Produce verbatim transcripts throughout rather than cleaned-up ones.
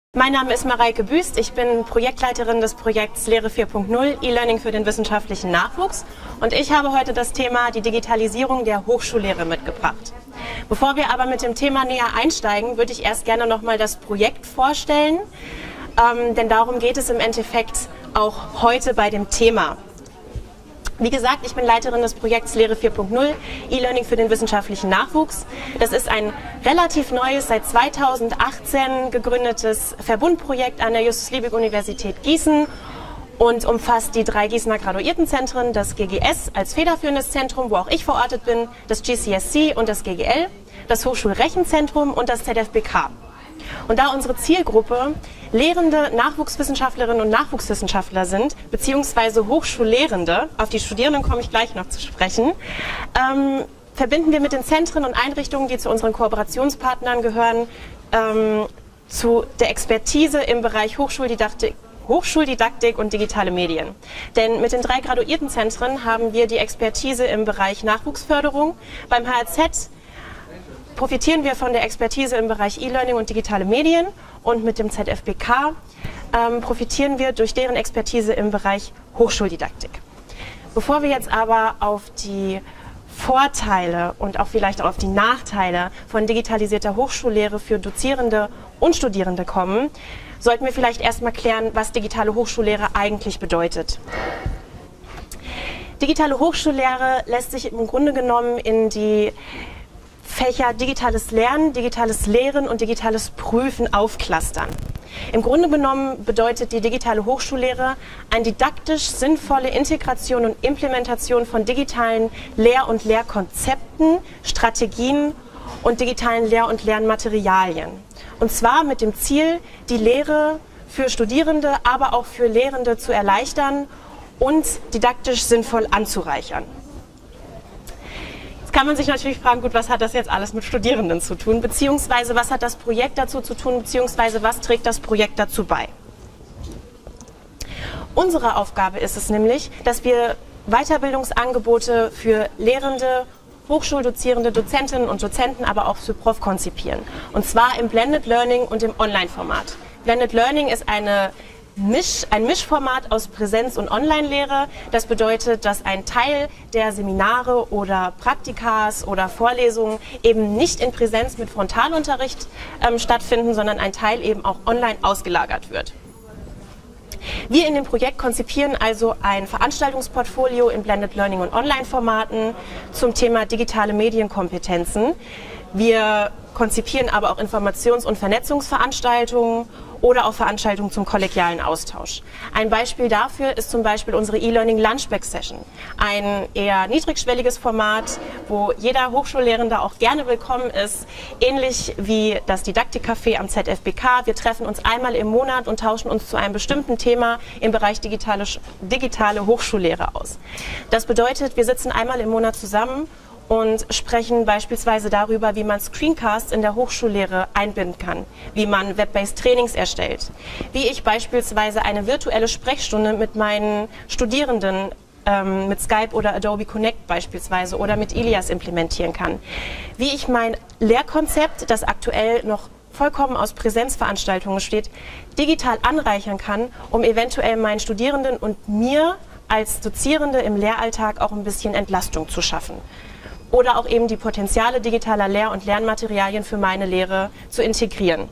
Mein Name ist Mareike Büst, ich bin Projektleiterin des Projekts Lehre vier Punkt null, E-Learning für den wissenschaftlichen Nachwuchs, und ich habe heute das Thema die Digitalisierung der Hochschullehre mitgebracht. Bevor wir aber mit dem Thema näher einsteigen, würde ich erst gerne nochmal das Projekt vorstellen, ähm, denn darum geht es im Endeffekt auch heute bei dem Thema. Wie gesagt, ich bin Leiterin des Projekts Lehre vier Punkt null, E-Learning für den wissenschaftlichen Nachwuchs. Das ist ein relativ neues, seit zweitausendachtzehn gegründetes Verbundprojekt an der Justus-Liebig-Universität Gießen und umfasst die drei Gießener Graduiertenzentren, das G G S als federführendes Zentrum, wo auch ich verortet bin, das G C S C und das G G L, das Hochschulrechenzentrum und das Z F B K. Und da unsere Zielgruppe lehrende Nachwuchswissenschaftlerinnen und Nachwuchswissenschaftler sind, beziehungsweise Hochschullehrende, auf die Studierenden komme ich gleich noch zu sprechen, ähm, verbinden wir mit den Zentren und Einrichtungen, die zu unseren Kooperationspartnern gehören, ähm, zu der Expertise im Bereich Hochschuldidaktik, Hochschuldidaktik und digitale Medien. Denn mit den drei Graduiertenzentren haben wir die Expertise im Bereich Nachwuchsförderung. Beim H R Z profitieren wir von der Expertise im Bereich E-Learning und digitale Medien, und mit dem Z F B K ähm, profitieren wir durch deren Expertise im Bereich Hochschuldidaktik. Bevor wir jetzt aber auf die Vorteile und auch vielleicht auch auf die Nachteile von digitalisierter Hochschullehre für Dozierende und Studierende kommen, sollten wir vielleicht erstmal klären, was digitale Hochschullehre eigentlich bedeutet. Digitale Hochschullehre lässt sich im Grunde genommen in die Fächer digitales Lernen, digitales Lehren und digitales Prüfen aufklustern. Im Grunde genommen bedeutet die digitale Hochschullehre eine didaktisch sinnvolle Integration und Implementation von digitalen Lehr- und Lehrkonzepten, Strategien und digitalen Lehr- und Lernmaterialien. Und zwar mit dem Ziel, die Lehre für Studierende, aber auch für Lehrende zu erleichtern und didaktisch sinnvoll anzureichern. Jetzt kann man sich natürlich fragen, gut, was hat das jetzt alles mit Studierenden zu tun, beziehungsweise was hat das Projekt dazu zu tun, beziehungsweise was trägt das Projekt dazu bei? Unsere Aufgabe ist es nämlich, dass wir Weiterbildungsangebote für Lehrende, Hochschuldozierende, Dozentinnen und Dozenten, aber auch für Prof konzipieren. Und zwar im Blended Learning und im Online-Format. Blended Learning ist eine Misch, ein Mischformat aus Präsenz- und Online-Lehre. Das bedeutet, dass ein Teil der Seminare oder Praktikas oder Vorlesungen eben nicht in Präsenz mit Frontalunterricht ähm, stattfinden, sondern ein Teil eben auch online ausgelagert wird. Wir in dem Projekt konzipieren also ein Veranstaltungsportfolio in Blended Learning und Online-Formaten zum Thema digitale Medienkompetenzen. Wir konzipieren aber auch Informations- und Vernetzungsveranstaltungen oder auch Veranstaltungen zum kollegialen Austausch. Ein Beispiel dafür ist zum Beispiel unsere E-Learning Lunchback Session. Ein eher niedrigschwelliges Format, wo jeder Hochschullehrende auch gerne willkommen ist, ähnlich wie das Didaktikcafé am Z F B K. Wir treffen uns einmal im Monat und tauschen uns zu einem bestimmten Thema im Bereich digitale, digitale Hochschullehre aus. Das bedeutet, wir sitzen einmal im Monat zusammen und sprechen beispielsweise darüber, wie man Screencasts in der Hochschullehre einbinden kann, wie man Web-based Trainings erstellt, wie ich beispielsweise eine virtuelle Sprechstunde mit meinen Studierenden ähm, mit Skype oder Adobe Connect beispielsweise oder mit Ilias implementieren kann, wie ich mein Lehrkonzept, das aktuell noch vollkommen aus Präsenzveranstaltungen besteht, digital anreichern kann, um eventuell meinen Studierenden und mir als Dozierende im Lehralltag auch ein bisschen Entlastung zu schaffen. Oder auch eben die Potenziale digitaler Lehr- und Lernmaterialien für meine Lehre zu integrieren.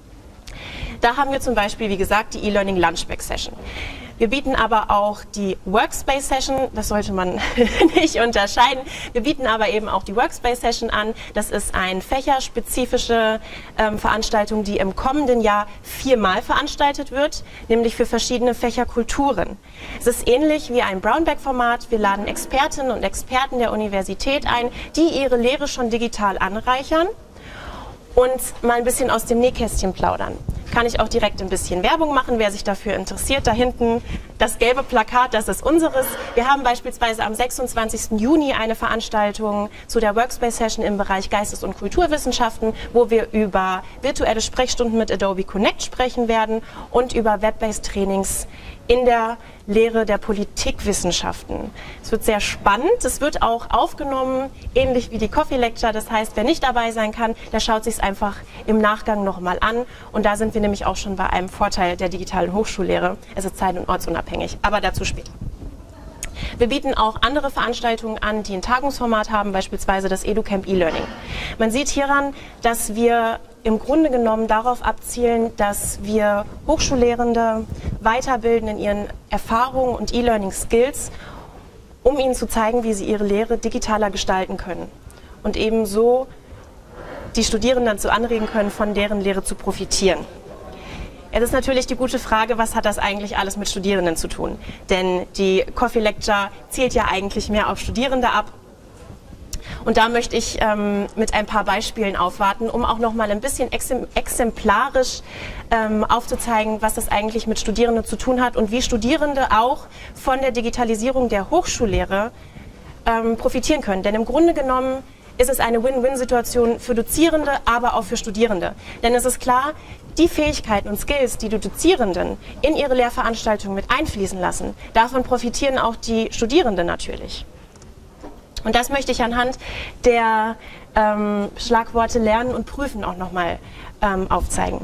Da haben wir zum Beispiel, wie gesagt, die E-Learning Lunchback Session. Wir bieten aber auch die Workspace Session, das sollte man nicht unterscheiden. Wir bieten aber eben auch die Workspace Session an. Das ist eine fächerspezifische ähm, Veranstaltung, die im kommenden Jahr viermal veranstaltet wird, nämlich für verschiedene Fächerkulturen. Es ist ähnlich wie ein Brownback-Format. Wir laden Expertinnen und Experten der Universität ein, die ihre Lehre schon digital anreichern und mal ein bisschen aus dem Nähkästchen plaudern. Kann ich auch direkt ein bisschen Werbung machen, wer sich dafür interessiert. Da hinten das gelbe Plakat, das ist unseres. Wir haben beispielsweise am sechsundzwanzigsten Juni eine Veranstaltung zu der Workspace Session im Bereich Geistes- und Kulturwissenschaften, wo wir über virtuelle Sprechstunden mit Adobe Connect sprechen werden und über Web-based Trainings in der Lehre der Politikwissenschaften. Es wird sehr spannend, es wird auch aufgenommen, ähnlich wie die Coffee Lecture. Das heißt, wer nicht dabei sein kann, der schaut sich es einfach im Nachgang nochmal an. Und da sind wir nämlich auch schon bei einem Vorteil der digitalen Hochschullehre. Es ist zeit- und ortsunabhängig, aber dazu später. Wir bieten auch andere Veranstaltungen an, die ein Tagungsformat haben, beispielsweise das EduCamp E-Learning. Man sieht hieran, dass wir im Grunde genommen darauf abzielen, dass wir Hochschullehrende weiterbilden in ihren Erfahrungen und E-Learning-Skills, um ihnen zu zeigen, wie sie ihre Lehre digitaler gestalten können und ebenso die Studierenden dazu anregen können, von deren Lehre zu profitieren. Es ist natürlich die gute Frage, was hat das eigentlich alles mit Studierenden zu tun? Denn die Coffee Lecture zielt ja eigentlich mehr auf Studierende ab. Und da möchte ich ähm, mit ein paar Beispielen aufwarten, um auch noch mal ein bisschen exemplarisch ähm, aufzuzeigen, was das eigentlich mit Studierenden zu tun hat und wie Studierende auch von der Digitalisierung der Hochschullehre ähm, profitieren können. Denn im Grunde genommen ist es eine Win-Win-Situation für Dozierende, aber auch für Studierende. Denn es ist klar, die Fähigkeiten und Skills, die die Dozierenden in ihre Lehrveranstaltungen mit einfließen lassen, davon profitieren auch die Studierenden natürlich. Und das möchte ich anhand der ähm, Schlagworte Lernen und Prüfen auch nochmal ähm, aufzeigen.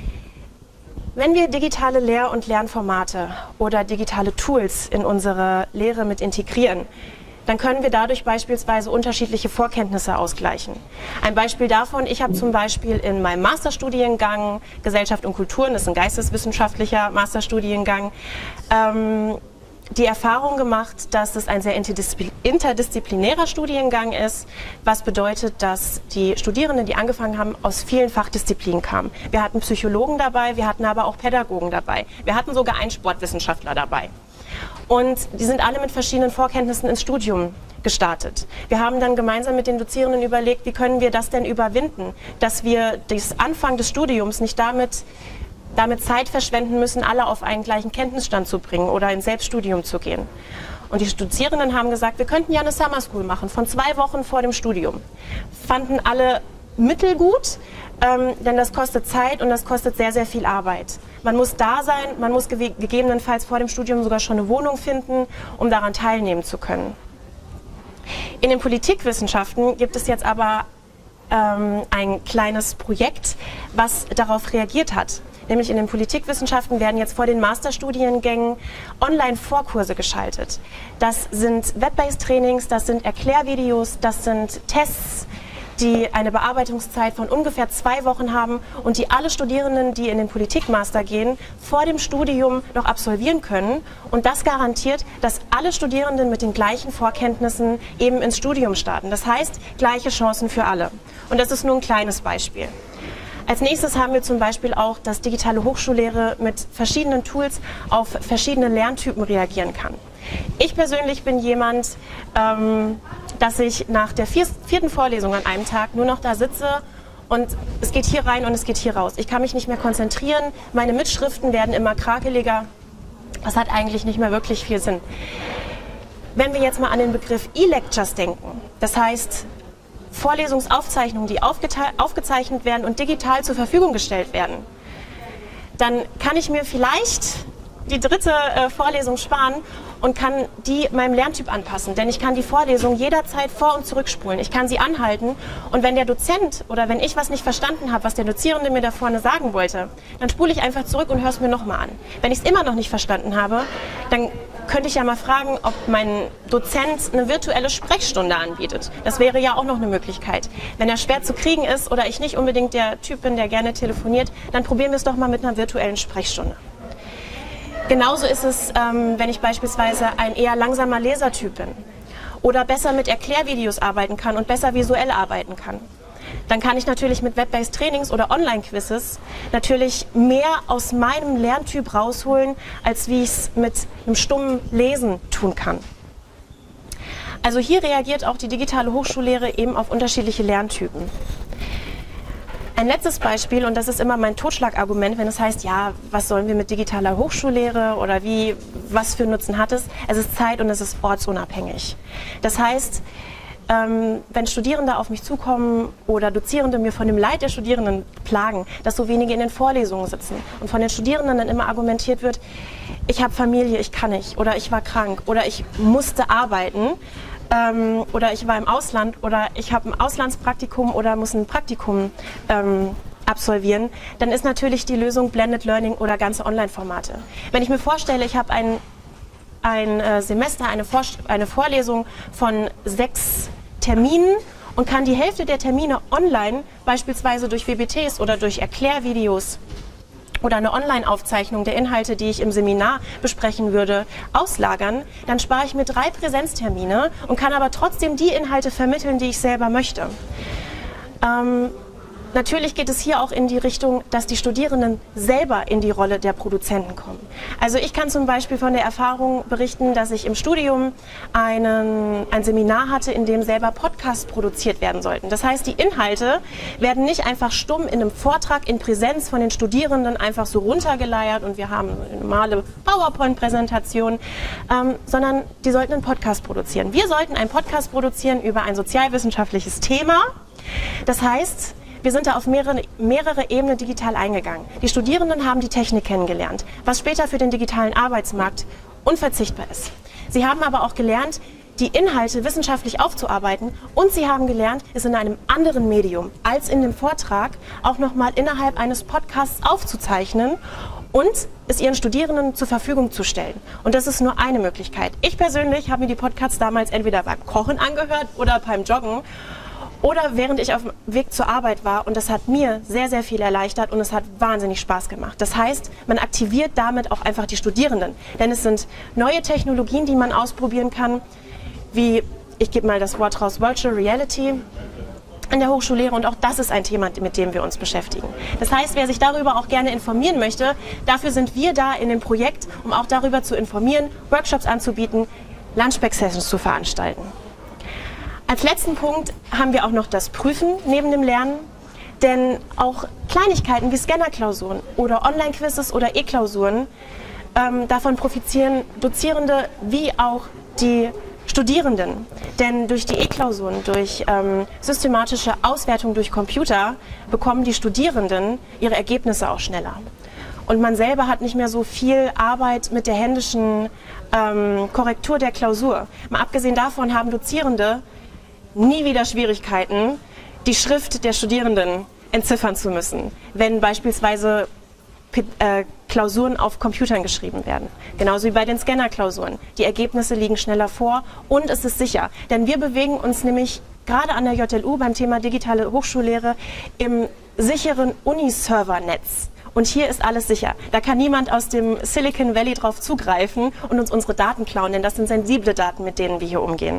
Wenn wir digitale Lehr- und Lernformate oder digitale Tools in unsere Lehre mit integrieren, dann können wir dadurch beispielsweise unterschiedliche Vorkenntnisse ausgleichen. Ein Beispiel davon, ich habe zum Beispiel in meinem Masterstudiengang Gesellschaft und Kulturen, das ist ein geisteswissenschaftlicher Masterstudiengang, ähm, die Erfahrung gemacht, dass es ein sehr interdisziplinärer Studiengang ist, was bedeutet, dass die Studierenden, die angefangen haben, aus vielen Fachdisziplinen kamen. Wir hatten Psychologen dabei, wir hatten aber auch Pädagogen dabei, wir hatten sogar einen Sportwissenschaftler dabei. Und die sind alle mit verschiedenen Vorkenntnissen ins Studium gestartet. Wir haben dann gemeinsam mit den Dozierenden überlegt, wie können wir das denn überwinden, dass wir das Anfang des Studiums nicht damit, damit Zeit verschwenden müssen, alle auf einen gleichen Kenntnisstand zu bringen oder ins Selbststudium zu gehen. Und die Dozierenden haben gesagt, wir könnten ja eine Summer School machen, von zwei Wochen vor dem Studium. Fanden alle mittelgut, ähm, denn das kostet Zeit und das kostet sehr, sehr viel Arbeit. Man muss da sein, man muss ge gegebenenfalls vor dem Studium sogar schon eine Wohnung finden, um daran teilnehmen zu können. In den Politikwissenschaften gibt es jetzt aber ähm, ein kleines Projekt, was darauf reagiert hat. Nämlich in den Politikwissenschaften werden jetzt vor den Masterstudiengängen Online-Vorkurse geschaltet. Das sind Web-based-Trainings, das sind Erklärvideos, das sind Tests, die eine Bearbeitungszeit von ungefähr zwei Wochen haben und die alle Studierenden, die in den Politikmaster gehen, vor dem Studium noch absolvieren können. Und das garantiert, dass alle Studierenden mit den gleichen Vorkenntnissen eben ins Studium starten. Das heißt, gleiche Chancen für alle. Und das ist nur ein kleines Beispiel. Als nächstes haben wir zum Beispiel auch, dass digitale Hochschullehre mit verschiedenen Tools auf verschiedene Lerntypen reagieren kann. Ich persönlich bin jemand, ähm, dass ich nach der vier, vierten Vorlesung an einem Tag nur noch da sitze und es geht hier rein und es geht hier raus. Ich kann mich nicht mehr konzentrieren, meine Mitschriften werden immer krakeliger. Das hat eigentlich nicht mehr wirklich viel Sinn. Wenn wir jetzt mal an den Begriff E-Lectures denken, das heißt Vorlesungsaufzeichnungen, die aufgezeichnet werden und digital zur Verfügung gestellt werden, dann kann ich mir vielleicht die dritte äh, Vorlesung sparen und kann die meinem Lerntyp anpassen. Denn ich kann die Vorlesung jederzeit vor- und zurückspulen. Ich kann sie anhalten und wenn der Dozent oder wenn ich was nicht verstanden habe, was der Dozierende mir da vorne sagen wollte, dann spule ich einfach zurück und höre es mir nochmal an. Wenn ich es immer noch nicht verstanden habe, dann könnte ich ja mal fragen, ob mein Dozent eine virtuelle Sprechstunde anbietet. Das wäre ja auch noch eine Möglichkeit. Wenn er schwer zu kriegen ist oder ich nicht unbedingt der Typ bin, der gerne telefoniert, dann probieren wir es doch mal mit einer virtuellen Sprechstunde. Genauso ist es, ähm, wenn ich beispielsweise ein eher langsamer Lesertyp bin oder besser mit Erklärvideos arbeiten kann und besser visuell arbeiten kann. Dann kann ich natürlich mit Web-based Trainings oder Online-Quizzes natürlich mehr aus meinem Lerntyp rausholen, als wie ich es mit einem stummen Lesen tun kann. Also hier reagiert auch die digitale Hochschullehre eben auf unterschiedliche Lerntypen. Ein letztes Beispiel, und das ist immer mein Totschlagargument, wenn es heißt, ja, was sollen wir mit digitaler Hochschullehre oder wie, was für Nutzen hat es? Es ist zeit- und es ist ortsunabhängig. Das heißt, ähm, wenn Studierende auf mich zukommen oder Dozierende mir von dem Leid der Studierenden klagen, dass so wenige in den Vorlesungen sitzen und von den Studierenden dann immer argumentiert wird, ich habe Familie, ich kann nicht, oder ich war krank, oder ich musste arbeiten, ähm, oder ich war im Ausland, oder ich habe ein Auslandspraktikum oder muss ein Praktikum ähm, absolvieren, dann ist natürlich die Lösung Blended Learning oder ganze Online-Formate. Wenn ich mir vorstelle, ich habe ein, ein äh, Semester, eine, Vor eine Vorlesung von sechs Terminen und kann die Hälfte der Termine online, beispielsweise durch W B Ts oder durch Erklärvideos oder eine Online-Aufzeichnung der Inhalte, die ich im Seminar besprechen würde, auslagern, dann spare ich mir drei Präsenztermine und kann aber trotzdem die Inhalte vermitteln, die ich selber möchte. Ähm, Natürlich geht es hier auch in die Richtung, dass die Studierenden selber in die Rolle der Produzenten kommen. Also ich kann zum Beispiel von der Erfahrung berichten, dass ich im Studium einen, ein Seminar hatte, in dem selber Podcasts produziert werden sollten. Das heißt, die Inhalte werden nicht einfach stumm in einem Vortrag in Präsenz von den Studierenden einfach so runtergeleiert und wir haben eine normale PowerPoint-Präsentation, ähm, sondern die sollten einen Podcast produzieren. Wir sollten einen Podcast produzieren über ein sozialwissenschaftliches Thema. Das heißt, wir sind da auf mehrere, mehrere Ebenen digital eingegangen. Die Studierenden haben die Technik kennengelernt, was später für den digitalen Arbeitsmarkt unverzichtbar ist. Sie haben aber auch gelernt, die Inhalte wissenschaftlich aufzuarbeiten und sie haben gelernt, es in einem anderen Medium als in dem Vortrag auch nochmal innerhalb eines Podcasts aufzuzeichnen und es ihren Studierenden zur Verfügung zu stellen. Und das ist nur eine Möglichkeit. Ich persönlich habe mir die Podcasts damals entweder beim Kochen angehört oder beim Joggen oder während ich auf dem Weg zur Arbeit war, und das hat mir sehr, sehr viel erleichtert und es hat wahnsinnig Spaß gemacht. Das heißt, man aktiviert damit auch einfach die Studierenden, denn es sind neue Technologien, die man ausprobieren kann, wie, ich gebe mal das Wort raus, Virtual Reality in der Hochschullehre, und auch das ist ein Thema, mit dem wir uns beschäftigen. Das heißt, wer sich darüber auch gerne informieren möchte, dafür sind wir da in dem Projekt, um auch darüber zu informieren, Workshops anzubieten, Lunchback-Sessions zu veranstalten. Als letzten Punkt haben wir auch noch das Prüfen neben dem Lernen, denn auch Kleinigkeiten wie Scannerklausuren oder Online-Quizzes oder E-Klausuren, ähm, davon profitieren Dozierende wie auch die Studierenden. Denn durch die E-Klausuren, durch ähm, systematische Auswertung durch Computer bekommen die Studierenden ihre Ergebnisse auch schneller. Und man selber hat nicht mehr so viel Arbeit mit der händischen ähm, Korrektur der Klausur. Mal abgesehen davon haben Dozierende nie wieder Schwierigkeiten, die Schrift der Studierenden entziffern zu müssen, wenn beispielsweise äh, Klausuren auf Computern geschrieben werden. Genauso wie bei den Scanner-Klausuren. Die Ergebnisse liegen schneller vor und es ist sicher. Denn wir bewegen uns nämlich gerade an der J L U beim Thema digitale Hochschullehre im sicheren Uniserver-Netz. Und hier ist alles sicher. Da kann niemand aus dem Silicon Valley drauf zugreifen und uns unsere Daten klauen, denn das sind sensible Daten, mit denen wir hier umgehen.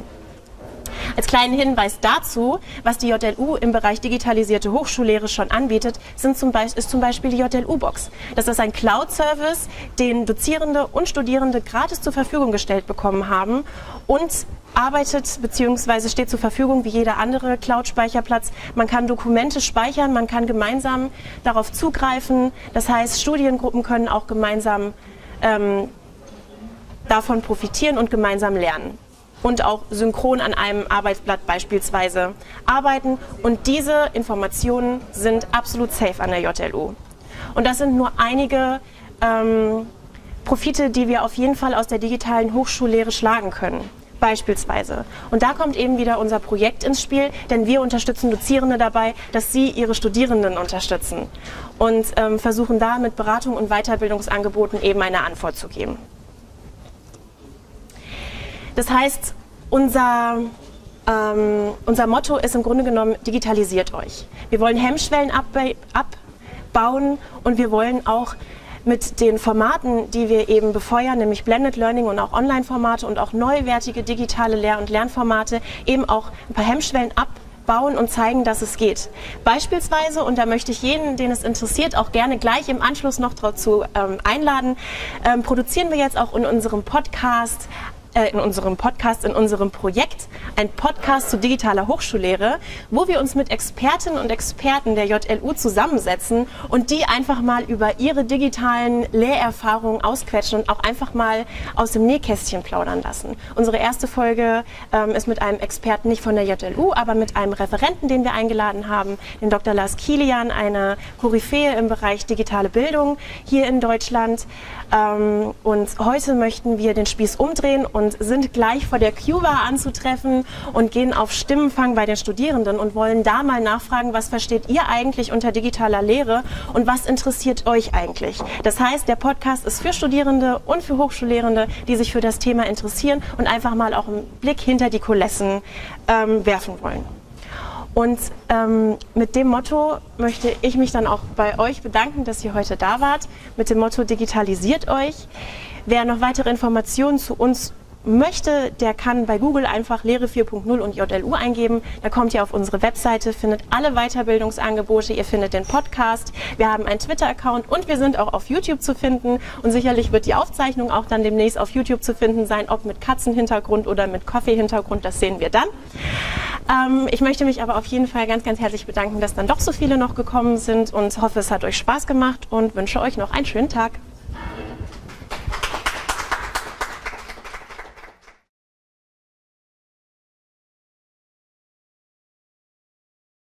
Als kleinen Hinweis dazu, was die J L U im Bereich digitalisierte Hochschullehre schon anbietet, sind zum Beispiel, ist zum Beispiel die J L U-Box. Das ist ein Cloud-Service, den Dozierende und Studierende gratis zur Verfügung gestellt bekommen haben und arbeitet bzw. steht zur Verfügung wie jeder andere Cloud-Speicherplatz. Man kann Dokumente speichern, man kann gemeinsam darauf zugreifen. Das heißt, Studiengruppen können auch gemeinsam ähm, davon profitieren und gemeinsam lernen. Und auch synchron an einem Arbeitsblatt beispielsweise arbeiten. Und diese Informationen sind absolut safe an der J L U. Und das sind nur einige ähm, Profite, die wir auf jeden Fall aus der digitalen Hochschullehre schlagen können. Beispielsweise. Und da kommt eben wieder unser Projekt ins Spiel, denn wir unterstützen Dozierende dabei, dass sie ihre Studierenden unterstützen und ähm, versuchen da mit Beratung und Weiterbildungsangeboten eben eine Antwort zu geben. Das heißt, unser, ähm, unser Motto ist im Grunde genommen, digitalisiert euch. Wir wollen Hemmschwellen abbauen und wir wollen auch mit den Formaten, die wir eben befeuern, nämlich Blended Learning und auch Online-Formate und auch neuwertige digitale Lehr- und Lernformate, eben auch ein paar Hemmschwellen abbauen und zeigen, dass es geht. Beispielsweise, und da möchte ich jeden, den es interessiert, auch gerne gleich im Anschluss noch dazu ähm, einladen, ähm, produzieren wir jetzt auch in unserem Podcast äh, in unserem Podcast, in unserem Projekt, ein Podcast zu digitaler Hochschullehre, wo wir uns mit Expertinnen und Experten der J L U zusammensetzen und die einfach mal über ihre digitalen Lehrerfahrungen ausquetschen und auch einfach mal aus dem Nähkästchen plaudern lassen. Unsere erste Folge ähm, ist mit einem Experten nicht von der J L U, aber mit einem Referenten, den wir eingeladen haben, den Doktor Lars Kilian, eine Koryphäe im Bereich digitale Bildung hier in Deutschland. Ähm, und heute möchten wir den Spieß umdrehen und sind gleich vor der Q-Bar anzutreffen und gehen auf Stimmenfang bei den Studierenden und wollen da mal nachfragen, was versteht ihr eigentlich unter digitaler Lehre und was interessiert euch eigentlich? Das heißt, der Podcast ist für Studierende und für Hochschullehrende, die sich für das Thema interessieren und einfach mal auch einen Blick hinter die Kulissen ähm, werfen wollen. Und ähm, mit dem Motto möchte ich mich dann auch bei euch bedanken, dass ihr heute da wart. Mit dem Motto Digitalisiert euch. Wer noch weitere Informationen zu uns möchte, der kann bei Google einfach Lehre vier punkt null und J L U eingeben. Da kommt ihr auf unsere Webseite, findet alle Weiterbildungsangebote, ihr findet den Podcast, wir haben einen Twitter-Account und wir sind auch auf YouTube zu finden. Und sicherlich wird die Aufzeichnung auch dann demnächst auf YouTube zu finden sein, ob mit Katzenhintergrund oder mit Kaffeehintergrund, das sehen wir dann. Ähm, ich möchte mich aber auf jeden Fall ganz, ganz herzlich bedanken, dass dann doch so viele noch gekommen sind und hoffe, es hat euch Spaß gemacht und wünsche euch noch einen schönen Tag.